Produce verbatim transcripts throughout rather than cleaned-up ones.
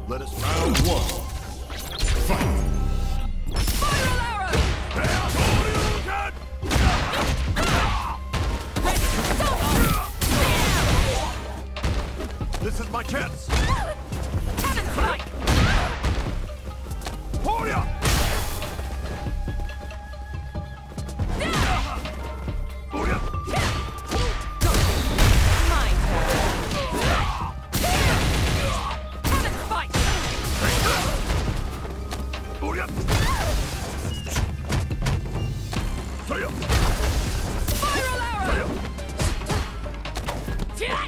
Let us round one. Fight! This is my chance! Cannon strike! Warrior! Warrior! My turn. Cannon fight! Warrior! Fire! Spiral arrow! Fire!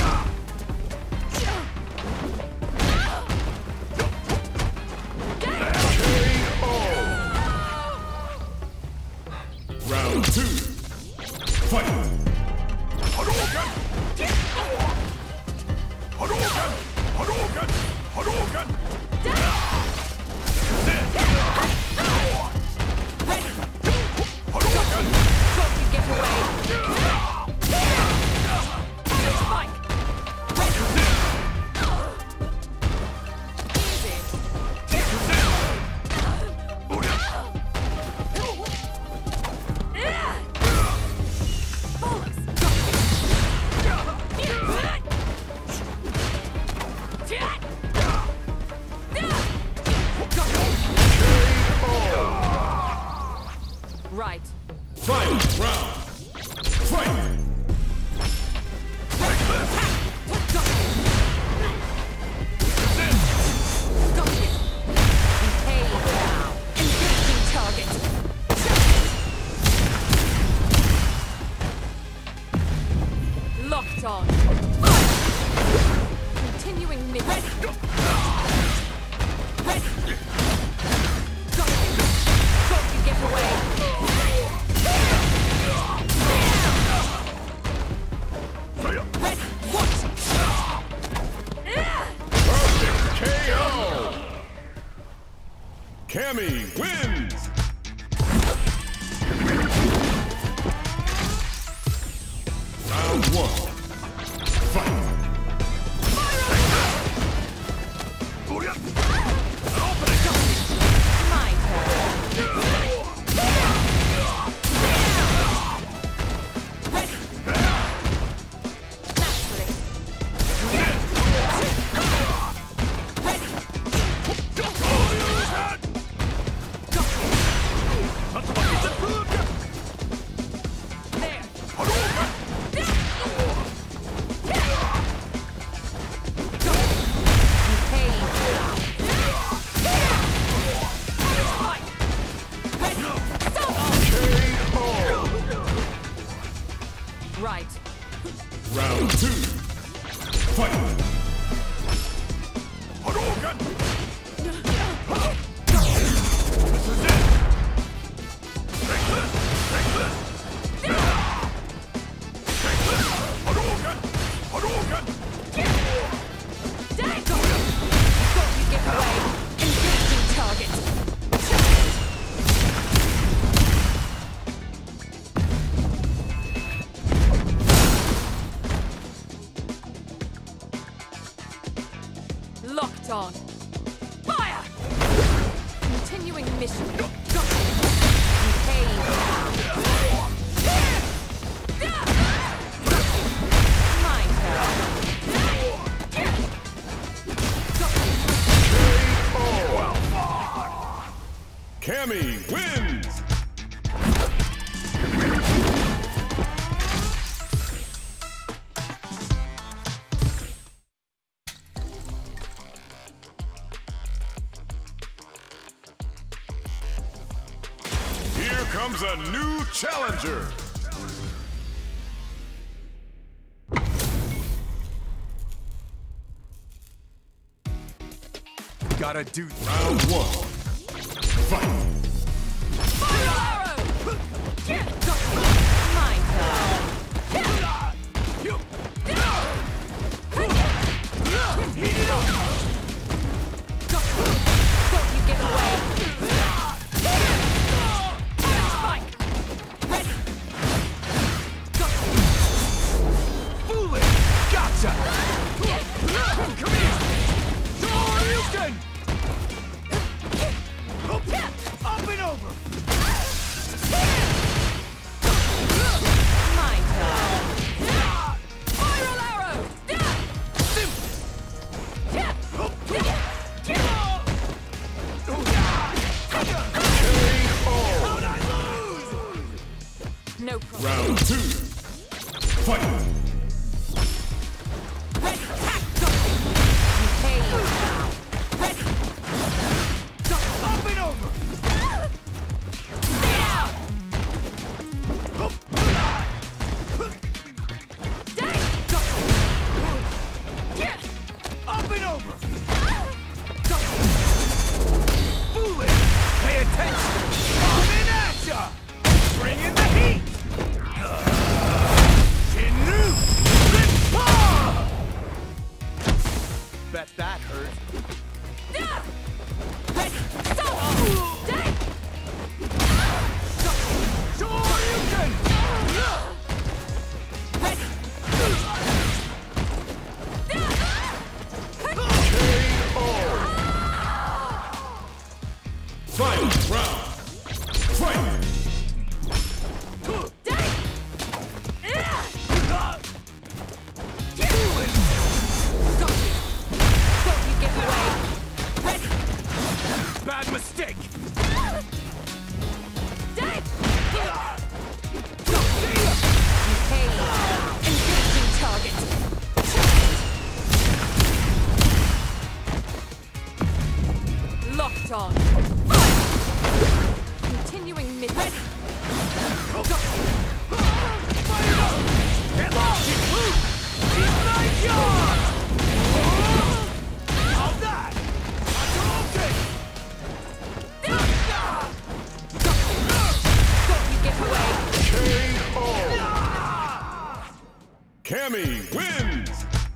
Round two. Fight! Hadouken! Hadouken! Hadouken! Hadouken! Hadouken! Don't you get away! Cannon spike! Right. Fight! Round! Fight! Behave now. Engaging target. Locked on. Continuing mid. Ready. Ready. Don't you get away. Fire! Ready. Watch. Perfect K O! Cammy wins! Round one. Fight! Warrior! My turn. Ready. Naturally. Right. Round two. Fight! Hadouken! This is it! Take this! Take this! Take this! Hadouken! Hadouken! Dang! Don't you get away. Engaging target. Locked on. Fire! Continuing mission. Behave now. My turn. Cammy wins! Here comes a new challenger! Gotta do round one. Fight! Spiral arrow! My turn. Don't you get away. Spike. Ready. Foolish! Gotcha! Come here! Round two. Fight. Ready, attack, go! Hey, now. Ready, go! Up and over! Stay down! Stay, go! Get! Up and over! Go! Foolish! Pay attention! Coming at ya! Bring in the heat! Jinnu! Rippa! Bet that hurt. Ready, so! Stay! Go! Sure you can! Ready! Final round. Fight. Bad mistake! Locked on. Continuing mid. Ready. Go. Fire up! Get lost! Keep nice yard! How's that? Okay! Don't you get away. K O. Cammy wins.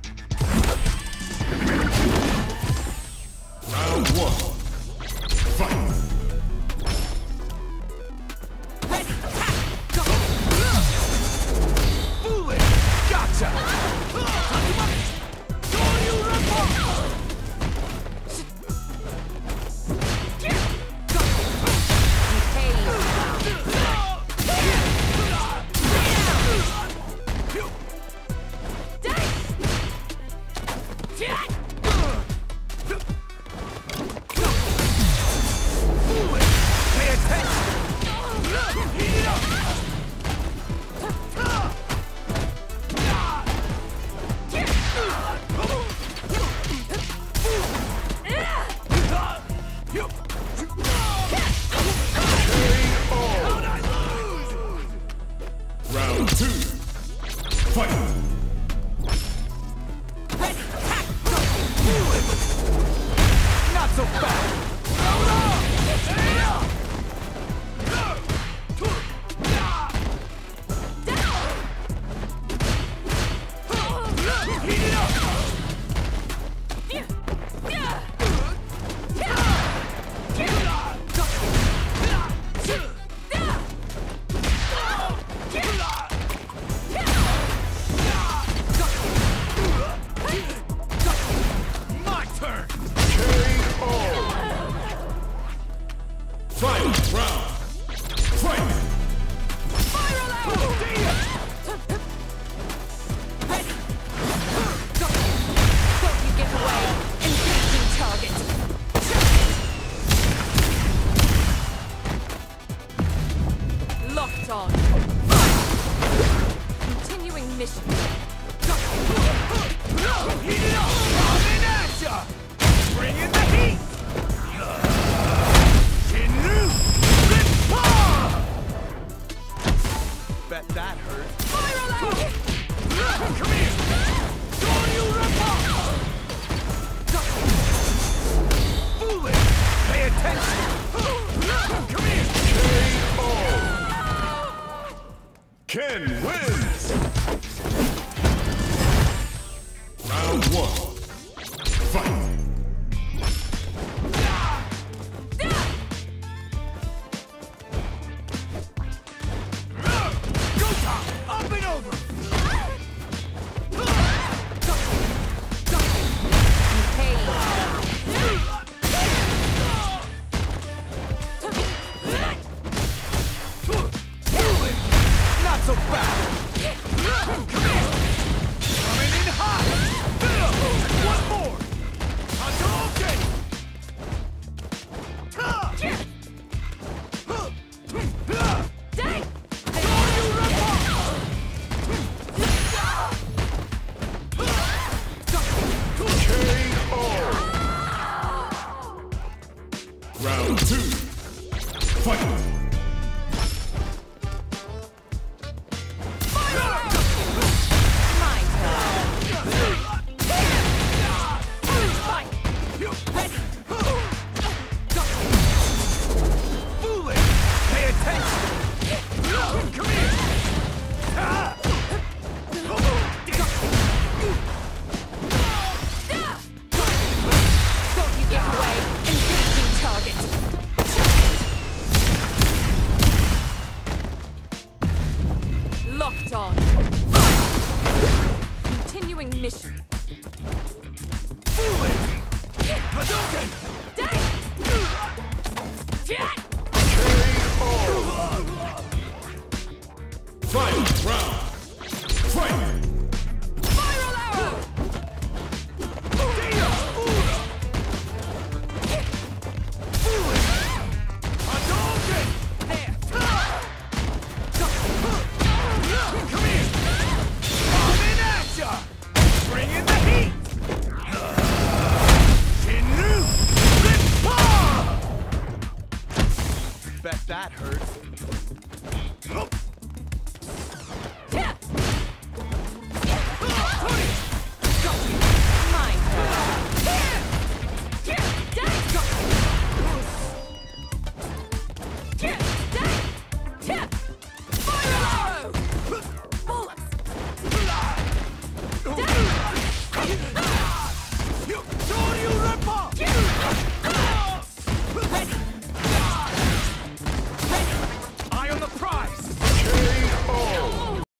Round one. Fight. Ready. Attack. Go. Foolish! Gotcha! Don't you rip off! Go. Hey, now. Foolish! Pay attention! Heat it up! Round two. Fight. Ready. Attack. Go. Not so fast! Hold on! Stay up! Heat it up! My turn! K O. Final round. Fight. Spiral out. Ready. Go. Don't you get away. Engaging target. Locked on. Continuing mission. Go. Heat it up! Coming at ya! Bring in the heat! Jinnu! Rippa! Bet that hurt. Spiral out. Come here! Don't you Rippa! Go. Foolish! Pay attention! Come here! K O. Ken wins. Round one. Fight. Go top! Up and over! Go. Go. Hey, now. Foolish! Not so fast! Round two. Fight!